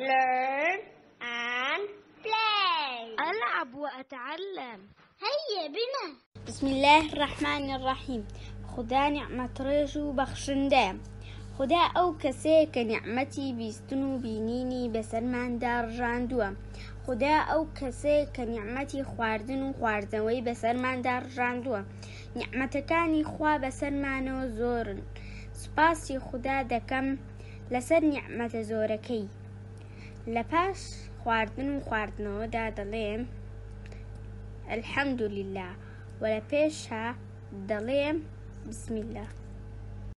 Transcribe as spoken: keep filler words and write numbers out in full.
learn and play. ألعب وأتعلم. هيا بنا. بسم الله الرحمن الرحیم. خدا نعمت ڕێژ و بەخشندە. خدا ئەو کەسەیە کە نیعمەتی بیستن و بینینی بەسەرماندا ڕژاندووە. خدا ئەو کەسەیە کە نیعمەتی خواردن و خواردنەوەی بەسەرماندا ڕژاندووە. نیعمەتەکانی خوا بەسەرمانەوە زۆرن. سوپاسی خدا دەکەم لەسەر نیعمەتە زۆرەکەی. لە پاش خواردن و خواردنەوەدا دەڵێم الحەمدولله و لە پێشها دەڵێم بسم الله.